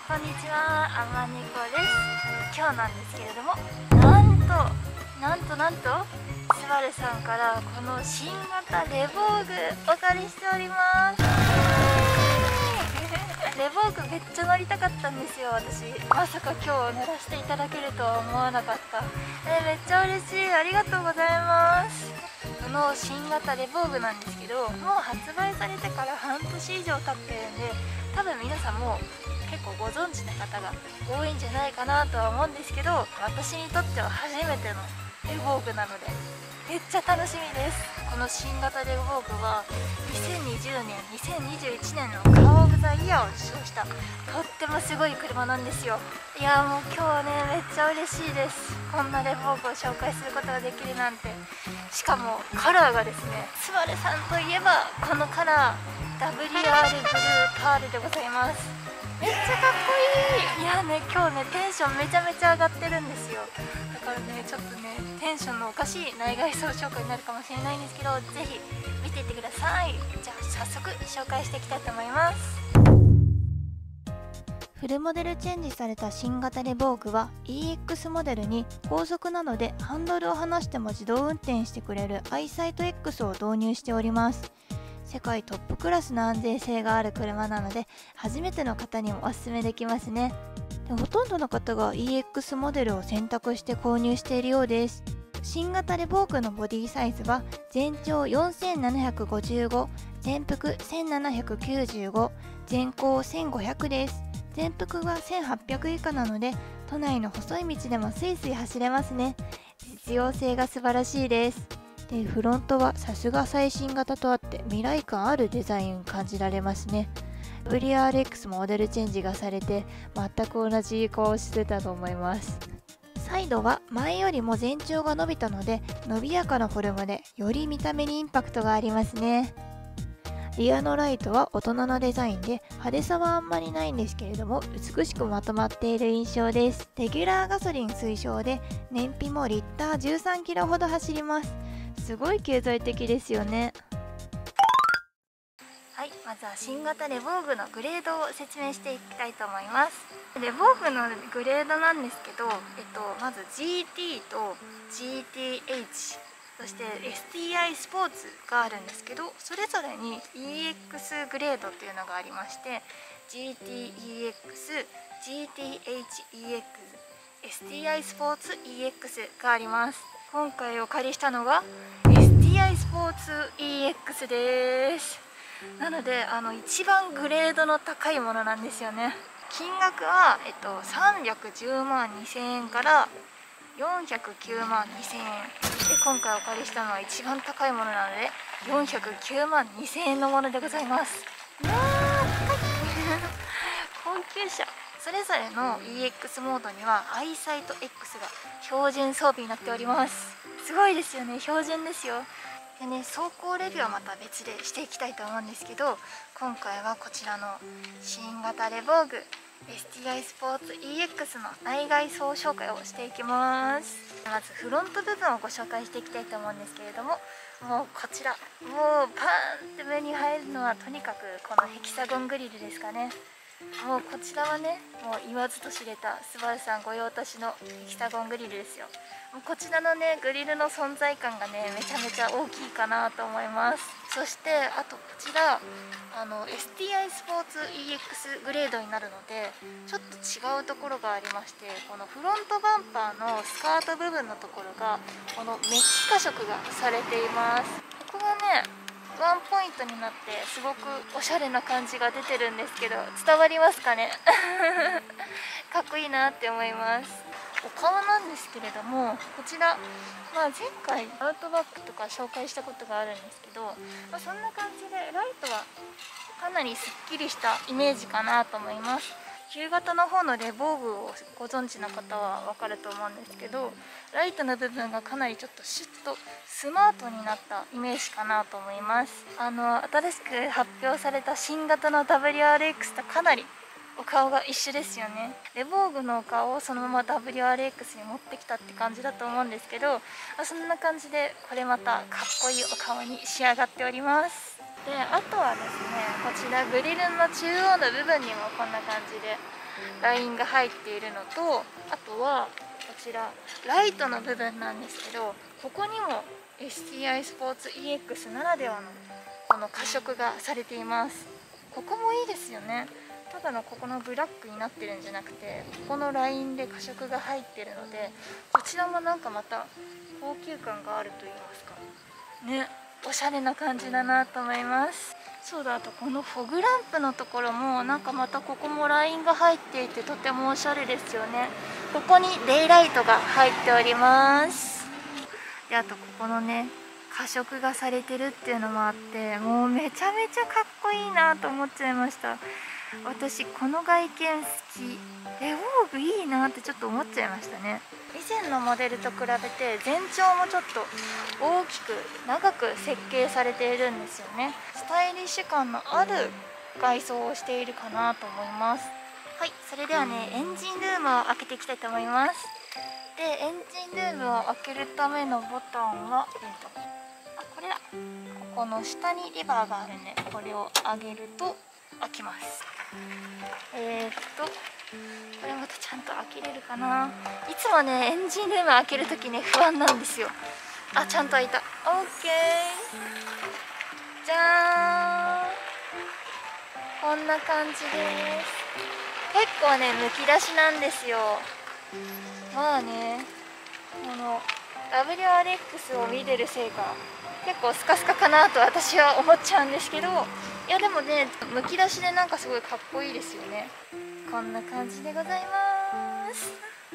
こんにちは、あまねこです。今日なんですけれども、なんとスバルさんからこの新型レボーグお借りしております。レボーグめっちゃ乗りたかったんですよ、私。まさか今日乗らせていただけるとは思わなかった。めっちゃ嬉しい、ありがとうございます。この新型レボーグなんですけど、もう発売されてから半年以上経ってるんで、多分皆さんも結構ご存知の方が多いんじゃないかなとは思うんですけど、私にとっては初めてのレボーグなのでめっちゃ楽しみです。この新型レボーグは2020年2021年のカー・オブ・ザ・イヤーを受賞したとってもすごい車なんですよ。いやもう今日はねめっちゃ嬉しいです。こんなレボーグを紹介することができるなんて。しかもカラーがですね、スバルさんといえばこのカラー WR ブルーパールでございます。めっちゃかっこいい。いやね今日ねテンションめちゃめちゃ上がってるんですよ。だからねちょっとねテンションのおかしい内外装紹介になるかもしれないんですけど、ぜひ見ていってください。じゃあ早速紹介していきたいと思います。フルモデルチェンジされた新型レボーグは EX モデルに高速なのでハンドルを離しても自動運転してくれるアイサイト X を導入しております。世界トップクラスの安全性がある車なので初めての方にもおすすめできますね。でほとんどの方が EX モデルを選択して購入しているようです。新型レボーグのボディサイズは全長4755、全幅1795、全高1500です。全幅は1800以下なので都内の細い道でもスイスイ走れますね。実用性が素晴らしいです。でフロントはさすが最新型とあって未来感あるデザイン感じられますね。WRX もモデルチェンジがされて全く同じ顔をしてたと思います。サイドは前よりも全長が伸びたので伸びやかなフォルムでより見た目にインパクトがありますね。リアのライトは大人のデザインで派手さはあんまりないんですけれども美しくまとまっている印象です。レギュラーガソリン推奨で燃費もリッター13キロほど走ります。すごい経済的ですよね。はい、まずは新型レボーグのグレードを説明していきたいと思います。レボーグのグレードなんですけど、まず GT と GTH、そして STI スポーツがあるんですけど、それぞれに EX グレードっていうのがありまして、 GTEX、GTHEX、STI スポーツ EX があります。今回お借りしたのが STI スポーツ EX です。なので一番グレードの高いものなんですよね。金額は、310万2000円から409万2000円で、今回お借りしたのは一番高いものなので409万2000円のものでございます。高い高級車。それぞれの EX モードにはアイサイト X が標準装備になっております。すごいですよね、標準ですよ。でね、走行レビューはまた別でしていきたいと思うんですけど、今回はこちらの新型レボーグ STI スポーツ EX の内外装紹介をしていきます。まずフロント部分をご紹介していきたいと思うんですけれども、もうこちらもうパーンって目に入るのはとにかくこのヘキサゴングリルですかね。もうこちらはね、もう言わずと知れたスバルさん御用達のヘキサゴングリルですよ。もうこちらのねグリルの存在感がねめちゃめちゃ大きいかなと思います。そしてあとこちらSTI スポーツ EX グレードになるのでちょっと違うところがありまして、このフロントバンパーのスカート部分のところがこのメッキ化色がされています。ここがねワンポイントになってすごくおしゃれな感じが出てるんですけど、伝わりますかねかっこいいなって思います。お顔なんですけれども、こちら、前回アウトバックとか紹介したことがあるんですけど、そんな感じでライトはかなりすっきりしたイメージかなと思います。旧型の方のレボーグをご存知の方は分かると思うんですけど、ライトの部分がかなりちょっとシュッとスマートになったイメージかなと思います。新しく発表された新型の WRX とかなりお顔が一緒ですよね。レボーグのお顔をそのまま WRX に持ってきたって感じだと思うんですけど、そんな感じでこれまたかっこいいお顔に仕上がっております。 であとはですね、こちらグリルの中央の部分にもこんな感じでラインが入っているのと、あとはこちらライトの部分なんですけど、ここにも STI スポーツ EX ならではのこの加色がされています。ここもいいですよね。ただのここのブラックになってるんじゃなくて、ここのラインで加色が入ってるので、こちらもなんかまた高級感があると言いますかね、おしゃれな感じだなと思います。そうだ、あとこのフォグランプのところもなんかまたここもラインが入っていてとてもおしゃれですよね。ここにデイライトが入っております。であとここのね加色がされてるっていうのもあって、もうめちゃめちゃかっこいいなと思っちゃいました。私この外見好き。オーブいいなってちょっと思っちゃいましたね。以前のモデルと比べて全長もちょっと大きく長く設計されているんですよね。スタイリッシュ感のある外装をしているかなと思います。はい、それではねエンジンルームを開けていきたいと思います。でエンジンルームを開けるためのボタンはこれだ。ここの下にレバーがあるんで、これを上げると開きます。これまたちゃんと開けれるかな。いつもねエンジンルーム開けるときね不安なんですよ。あ、ちゃんと開いた。 OK、 じゃーん、こんな感じです。結構ねむき出しなんですよ。まあね、この WRX を見てるせいか結構スカスカかなと私は思っちゃうんですけど、いやでもねむき出しでなんかすごいかっこいいですよね。こんな感じでございます。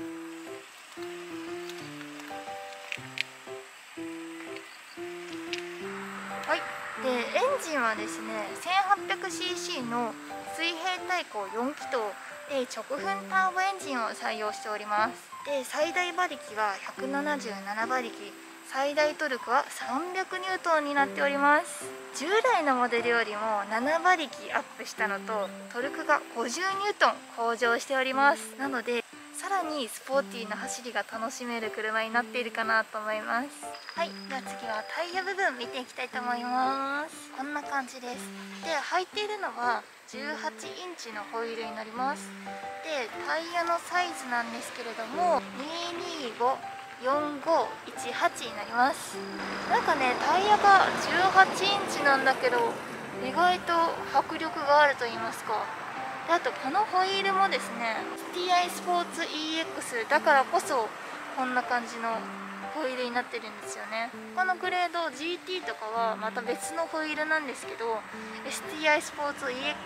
はい、でエンジンはですね 1800cc の水平対向4気筒で直噴ターボエンジンを採用しております。で最大馬力は177馬力、最大トルクは300ニュートンになっております。従来のモデルよりも7馬力アップしたのとトルクが50ニュートン向上しております。なのでさらにスポーティーな走りが楽しめる車になっているかなと思います。はい、では次はタイヤ部分見ていきたいと思います。こんな感じです。で履いているのは18インチのホイールになります。でタイヤのサイズなんですけれども2254518になります。なんかねタイヤが18インチなんだけど意外と迫力があると言いますか。であとこのホイールもですね STI スポーツ EX だからこそこんな感じのホイールになってるんですよね。他のグレード GT とかはまた別のホイールなんですけど STI スポーツ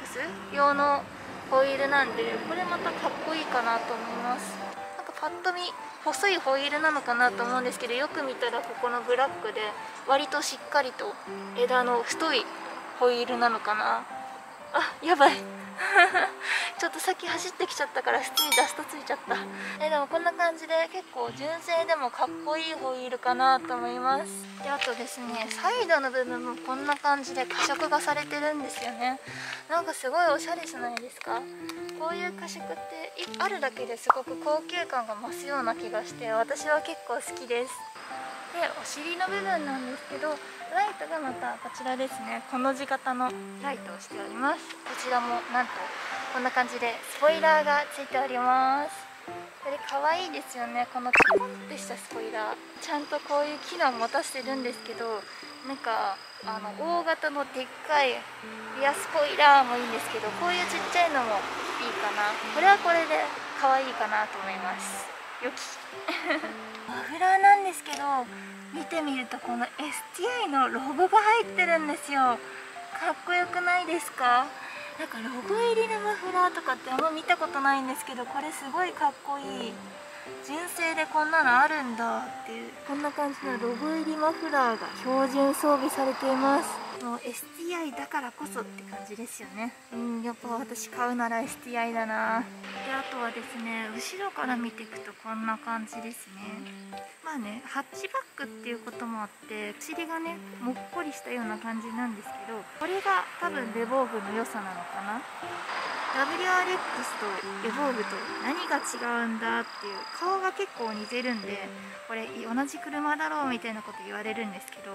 EX 用のホイールなんで、これまたかっこいいかなと思います。なんかパッと見細いホイールなのかなと思うんですけど、よく見たらここのブラックで割としっかりと枝の太いホイールなのかな。あ、やばいちょっと先走ってきちゃったから普通にダストついちゃった。でもこんな感じで結構純正でもかっこいいホイールかなと思います。であとですねサイドの部分もこんな感じで加色がされてるんですよね。なんかすごいおしゃれじゃないですか。こういう加色ってあるだけですごく高級感が増すような気がして私は結構好きです。でお尻の部分なんですけどライトがまたこちらですね、この字型のライトをしております。こちらもなんとこんな感じでスポイラーがついております。これ可愛いですよね。このちょこんってしたスポイラーちゃんとこういう機能を持たせてるんですけど、なんか大型のでっかいリアスポイラーもいいんですけど、こういうちっちゃいのもいいかな。これはこれで可愛いかなと思います。よきマフラーなんですけど見てみるとこの STI のロゴが入ってるんですよ。かっこよくないですか。なんかロゴ入りのマフラーとかってあんま見たことないんですけど、これすごいかっこいい。純正でこんなのあるんだっていう、こんな感じのロゴ入りマフラーが標準装備されています。もう STI だからこそって感じですよね。やっぱ私買うなら STI だな。であとはですね後ろから見ていくとこんな感じですね。まあねハッチバックっていうこともあってお尻がねもっこりしたような感じなんですけど、これが多分レボーグの良さなのかな。WRX とエボーグと何が違うんだっていう顔が結構似てるんで、これ同じ車だろうみたいなこと言われるんですけど、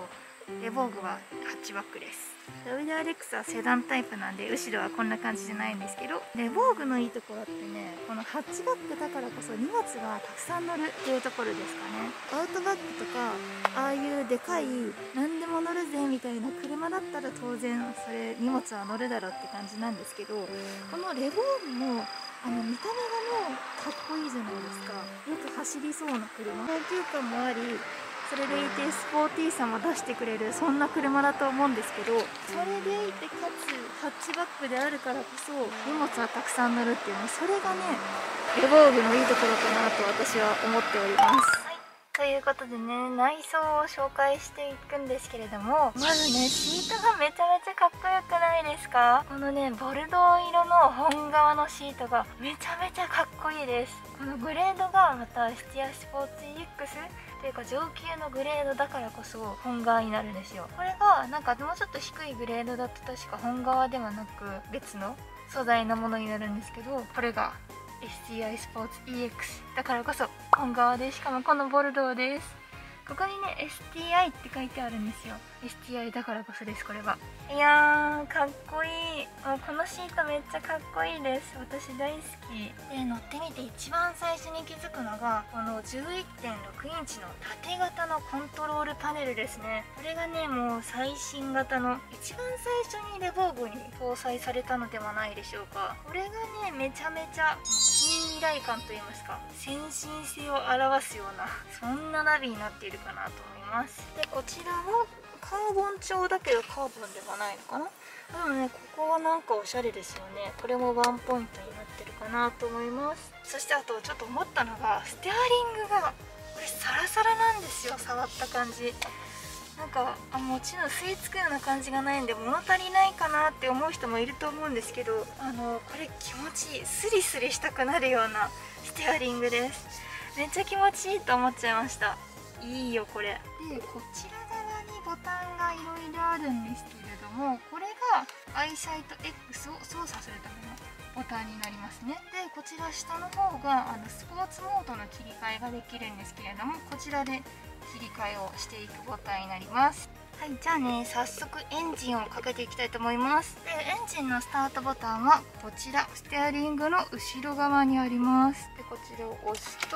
レボーグはハッチバックです。ダビド RX はセダンタイプなんで後ろはこんな感じじゃないんですけど、レボーグのいいところってね、このハッチバックだからこそ荷物がたくさん乗るっていうところですかね。アウトバックとかああいうでかい何でも乗るぜみたいな車だったら当然それ荷物は乗るだろうって感じなんですけど、このレボーグも見た目がもうかっこいいじゃないですか。よく走りそうな車、高級感もあり、それでいてスポーティーさも出してくれる、そんな車だと思うんですけど、それでいてかつハッチバックであるからこそ荷物はたくさん乗るっていうね、それがねレボーグのいいところかなと私は思っております。ということでね、内装を紹介していくんですけれども、まずね、シートがめちゃめちゃかっこよくないですか？このね、ボルドー色の本革のシートがめちゃめちゃかっこいいです。このグレードがまたスティアスポーツ EX というか上級のグレードだからこそ本革になるんですよ。これがなんかもうちょっと低いグレードだと確か本革ではなく別の素材のものになるんですけど、これがSTI スポーツ EX だからこそ本革で、しかもこのボルドーです。ここにね STI って書いてあるんですよ。 STI だからこそです。これはいやーかっこいい。もうこのシートめっちゃかっこいいです。私大好きで、乗ってみて一番最初に気づくのがこの 11.6 インチの縦型のコントロールパネルですね。これがねもう最新型の一番最初にレボーグに搭載されたのではないでしょうか。これがねめちゃめちゃ近未来感といいますか、先進性を表すようなそんなナビになっているかなと思います。でこちらもカーボン調だけどカーボンではないのかな。でもねここはなんかおしゃれですよね。これもワンポイントになってるかなと思います。そしてあとちょっと思ったのがステアリングがこれサラサラなんですよ。触った感じなんかもちろん吸い付くような感じがないんで物足りないかなって思う人もいると思うんですけど、これ気持ちいい、スリスリしたくなるようなステアリングです。めっちゃ気持ちいいと思っちゃいました。いいよこれで、こちら側にボタンがいろいろあるんですけれども、これがアイサイト X を操作するためのボタンになりますね。でこちら下の方がスポーツモードの切り替えができるんですけれども、こちらで切り替えをしていくボタンになります。はい、じゃあね早速エンジンをかけていきたいと思います。でエンジンのスタートボタンはこちらステアリングの後ろ側にあります。でこちらを押すと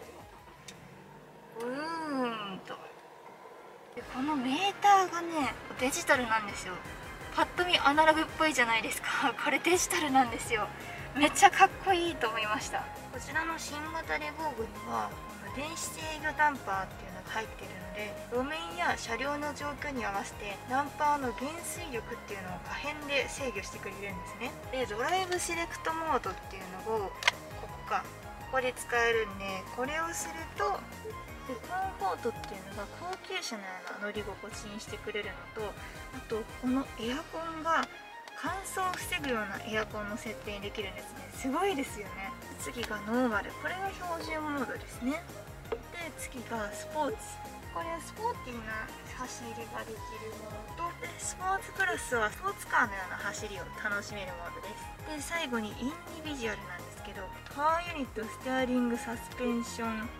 ブーンと、でこのメーターがねデジタルなんですよ。パッと見アナログっぽいじゃないですか。これデジタルなんですよ。めっちゃかっこいいと思いました。こちらの新型レボーグには電子制御ダンパーっていうのが入っているので、路面や車両の状況に合わせてダンパーの減衰力っていうのを可変で制御してくれるんですね。でドライブセレクトモードっていうのをここで使えるんで、これをするとでコンフォートっていうのが高級車のような乗り心地にしてくれるのと、あとこのエアコンが乾燥を防ぐようなエアコンの設定にできるんですね。すごいですよね。次がノーマル、これが標準モードですね。で次がスポーツ、これはスポーティーな走りができるものと、でスポーツプラスはスポーツカーのような走りを楽しめるモードです。で最後にインディビジュアルなんですけど、パワーユニット、ステアリング、サスペンション、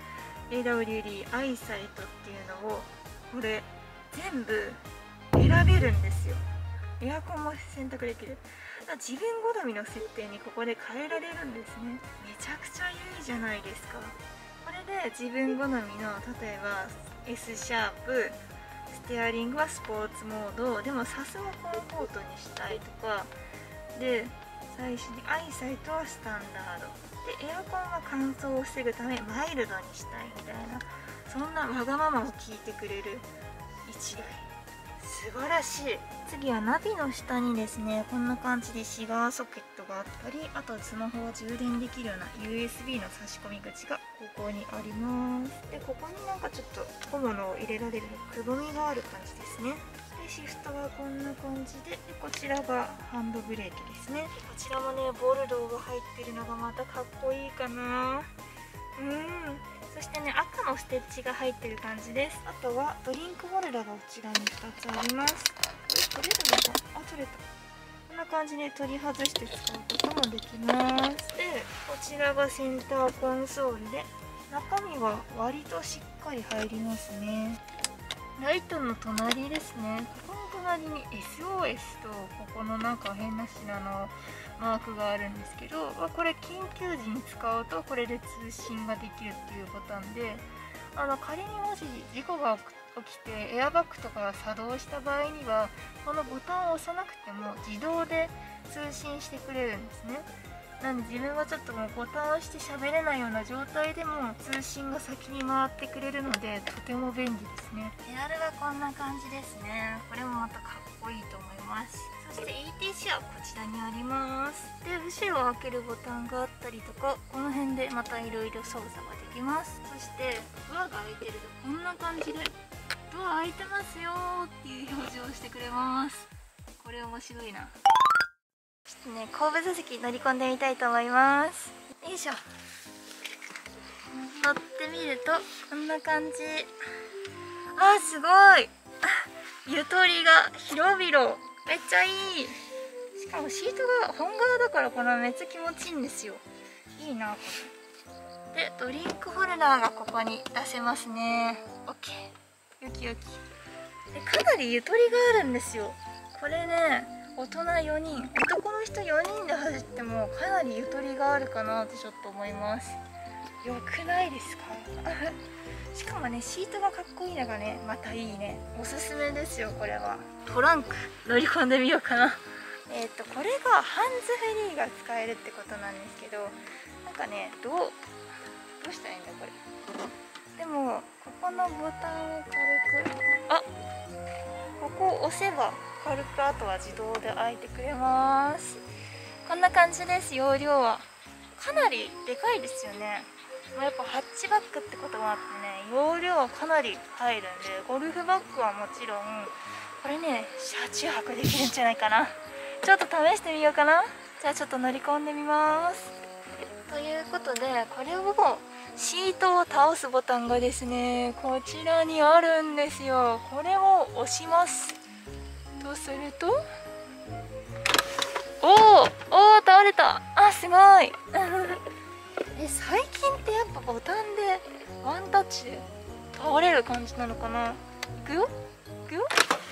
AWD、アイサイトっていうのをこれ全部選べるんですよ。エアコンも選択できる。自分好みの設定にここで変えられるんですね。めちゃくちゃいいじゃないですか。これで自分好みの例えば S シャープ、ステアリングはスポーツモードでもサスもコンフォートにしたいとかで、最初にアイサイトはスタンダードで、エアコンは乾燥を防ぐためマイルドにしたいみたいな、そんなわがままを聞いてくれる1台、素晴らしい。次はナビの下にですねこんな感じでシガーソケットがあったり、あとスマホを充電できるような USB の差し込み口がここにあります。でここになんかちょっと小物を入れられるくぼみがある感じですね。でシフトはこんな感じで、こちらがハンドブレーキですね。こちらもねボルドーが入ってるのがまたかっこいいかな。そしてね赤のステッチが入ってる感じです。あとはドリンクホルダーがこちらに2つあります。取れるのか、取れた。こんな感じで取り外して使うこともできます。でこちらがセンターコンソールで、中身は割としっかり入りますね。 ライトの隣ですね。ここの隣に SOS とここのなんか変な品のマークがあるんですけど、これ緊急時に使うとこれで通信ができるっていうボタンで、仮にもし事故が起きてエアバッグとかが作動した場合にはこのボタンを押さなくても自動で通信してくれるんですね。なんで自分がちょっともうボタンを押して喋れないような状態でも通信が先に回ってくれるのでとても便利ですね。ペダルがこんな感じですね。これもまたかっこいいと思います。そして ETC はこちらにあります。で後ろを開けるボタンがあったりとか、この辺でまたいろいろ操作ができます。そしてドアが開いてるとこんな感じでドア開いてますよーっていう表示をしてくれます。これ面白いな。ちょっとね、後部座席乗り込んでみたいと思います。よいしょ。乗ってみるとこんな感じ。あーすごいゆとりが広々、めっちゃいい。しかもシートが本革だからかな、めっちゃ気持ちいいんですよ。いいなこれで。ドリンクホルダーがここに出せますね。 OK、 よきよきで、かなりゆとりがあるんですよ。これね、大人4人、男の人4人で走ってもかなりゆとりがあるかなってちょっと思います。よくないですかしかもね、シートがかっこいいのがね、またいいね。おすすめですよ、これは。トランク乗り込んでみようかな。これがハンズフリーが使えるってことなんですけど、なんかね、どうしたらいいんだこれ。でもここのボタンを軽く、ここを押せば軽くあとは自動で開いてくれます。こんな感じです。容量はかなりでかいですよね。やっぱハッチバックってこともあってね、容量はかなり入るんで、ゴルフバッグはもちろんこれね、車中泊できるんじゃないかな。ちょっと試してみようかな。じゃあちょっと乗り込んでみます。ということで、これをシートを倒すボタンがですね、こちらにあるんですよ。これを押します。とすると、おー倒れた。あ、すごい最近ってやっぱボタンでワンタッチで倒れる感じなのかな。いくよいくよ。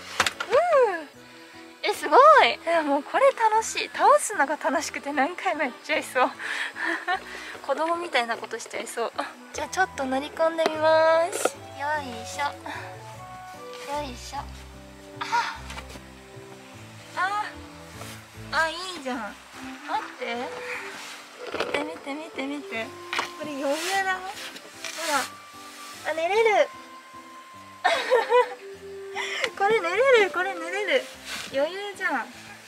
すごい。もうこれ楽しい。倒すのが楽しくて何回もやっちゃいそう子供みたいなことしちゃいそう。じゃあちょっと乗り込んでみます。よいしょよいしょ。いいじゃん。待って、見てこれ余裕だ。ほら、寝れるこれ寝れる余裕じゃん。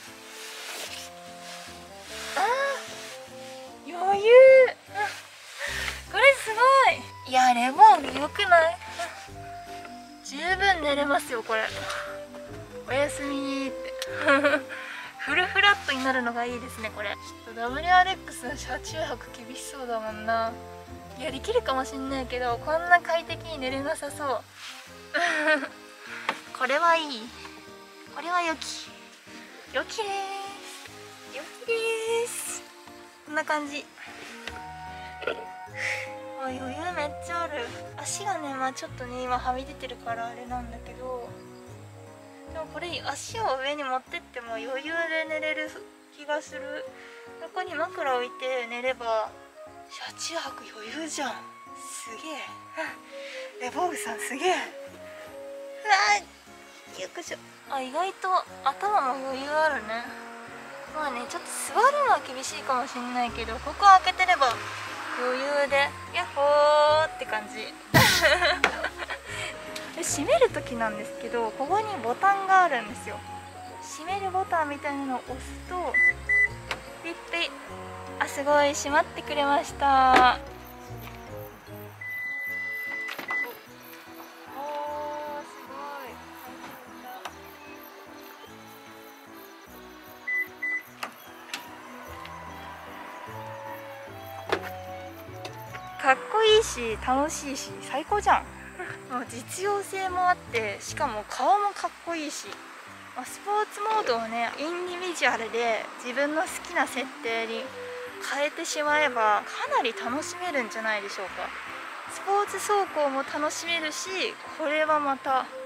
余裕これすごい。いや、レモン良くない？十分寝れますよこれ。おやすみってフルフラットになるのがいいですねこれ。ちょっと WRX の車中泊厳しそうだもんな。いや、できるかもしんないけど、こんな快適に寝れなさそうこれはいい。これは良きです。こんな感じ。余裕めっちゃある。足がね、ちょっとね今はみ出てるからあれなんだけど、でもこれ足を上に持ってっても余裕で寝れる気がする。ここに枕置いて寝れば車中泊余裕じゃん。すげえレボーグさんすげえ。よくしょ。意外と頭も余裕あるね。ちょっと座るのは厳しいかもしれないけど、ここ開けてれば余裕でヤッホーって感じで、閉める時なんですけど、ここにボタンがあるんですよ。閉めるボタンみたいなのを押すとピッピッ、すごい閉まってくれました。かっこいいし楽しいし最高じゃんもう実用性もあって、しかも顔もかっこいいし、スポーツモードをねインディビジュアルで自分の好きな設定に変えてしまえばかなり楽しめるんじゃないでしょうか。スポーツ走行も楽しめるし、これはまた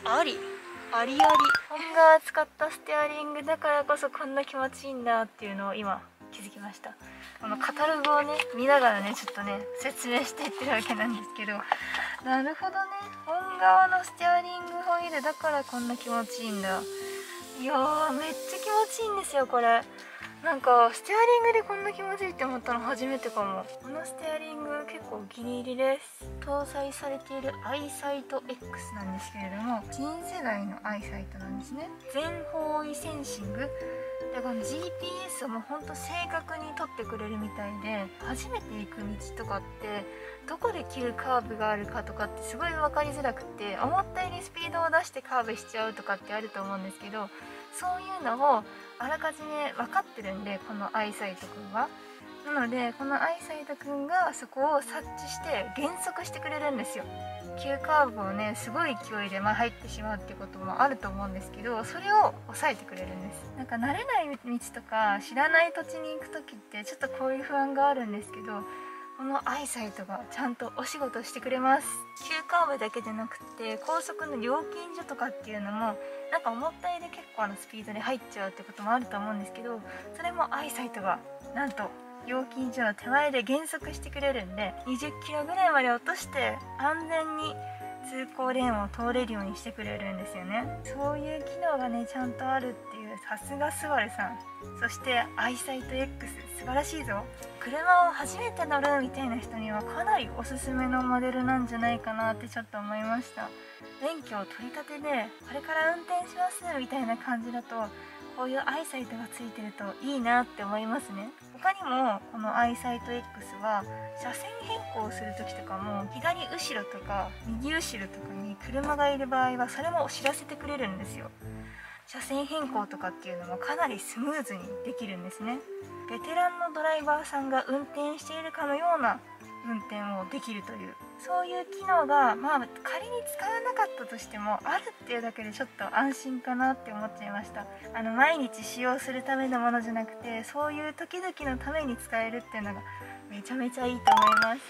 ありありあり。本革使ったステアリングだからこそこんな気持ちいいんだっていうのを今気づきました。このカタログをね見ながらねちょっとね説明していってるわけなんですけど、なるほどね、本革のステアリングホイールだからこんな気持ちいいんだ。いやー、めっちゃ気持ちいいんですよこれ。なんかステアリングでこんな気持ちいいって思ったの初めてかも。このステアリング結構お気に入りです。搭載されているアイサイト X なんですけれども、新世代のアイサイトなんですね。全方位センシングで、この GPS をもうほんと正確に取ってくれるみたいで、初めて行く道とかってどこで急カーブがあるかとかってすごい分かりづらくて、思ったよりスピードを出してカーブしちゃうとかってあると思うんですけど、そういうのをあらかじめ分かってるんで、このアイサイトくんは。なのでこのアイサイトくんがそこを察知して減速してくれるんですよ。急カーブをねすごい勢いで入ってしまうっていうこともあると思うんですけど、それを抑えてくれるんです。なんか慣れない道とか知らない土地に行く時ってちょっとこういう不安があるんですけど、このアイサイトがちゃんとお仕事してくれます。急カーブだけじゃなくて高速の料金所とかっていうのもなんか思ったより結構なスピードで入っちゃうってこともあると思うんですけど、それもアイサイトがなんと料金所の手前で減速してくれるんで、20キロぐらいまで落として安全に通行レーンを通れるようにしてくれるんですよね。そういう機能がねちゃんとあるっていう、さすがスバルさん。そしてアイサイト X 素晴らしいぞ。車を初めて乗るみたいな人にはかなりおすすめのモデルなんじゃないかなってちょっと思いました。免許を取り立てでこれから運転しますみたいな感じだと、こういうアイサイトがついてるといいなって思いますね。他にもこのアイサイト X は車線変更をする時とかも、左後ろとか右後ろとかに車がいる場合はそれも知らせてくれるんですよ。車線変更とかっていうのもかなりスムーズにできるんですね。ベテランのドライバーさんが運転しているかのような運転をできるという、そういう機能が仮に使わなかったとしてもあるっていうだけでちょっと安心かなって思っちゃいました。毎日使用するためのものじゃなくて、そういう時々のために使えるっていうのがめちゃめちゃいいと思います。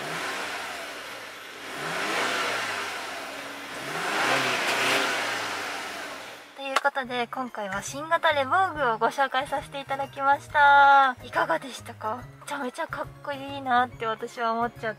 ということで今回は新型レボーグをご紹介させていただきました。いかがでしたか？めちゃめちゃかっこいいなって私は思っちゃって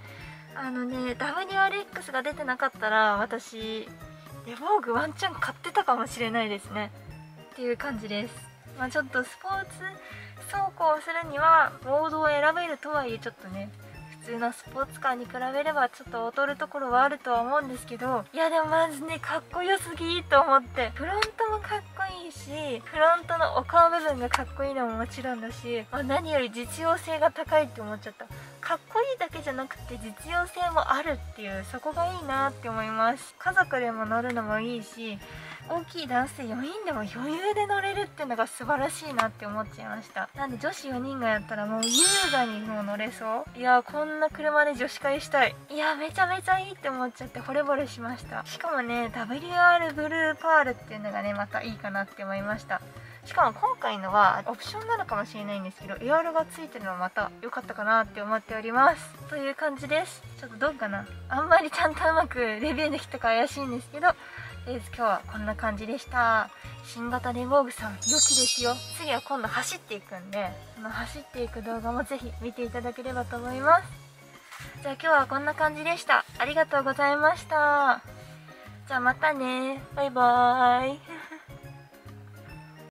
、WRX が出てなかったら私レボーグワンチャン買ってたかもしれないですねっていう感じです。ちょっとスポーツ走行をするにはモードを選べるとはいえ、ちょっとね普通のスポーツカーに比べればちょっと劣るところはあるとは思うんですけど、いやでもまずねかっこよすぎと思って、フロントもかっこいいし、フロントのお顔部分がかっこいいのももちろんだし、何より実用性が高いって思っちゃった。かっこいいだけじゃなくて実用性もあるっていう、そこがいいなって思います。家族でも乗るのもいいし、大きい男性4人でも余裕で乗れるっていうのが素晴らしいなって思っちゃいました。なんで女子4人がやったらもう優雅にもう乗れそう。いやー、こんな車で女子会したい。いやー、めちゃめちゃいいって思っちゃって惚れ惚れしました。しかもね WR ブルーパールっていうのがねまたいいかなって思いました。しかも今回のはオプションなのかもしれないんですけど、エアロがついてるのはまた良かったかなって思っております。という感じです。ちょっとどうかな、あんまりちゃんとうまくレビューできたか怪しいんですけど、今日はこんな感じでした。新型レボーグさん良きですよ。次は今度走っていくんで、その走っていく動画もぜひ見ていただければと思います。じゃあ今日はこんな感じでした。ありがとうございました。じゃあまたね。バイバーイ。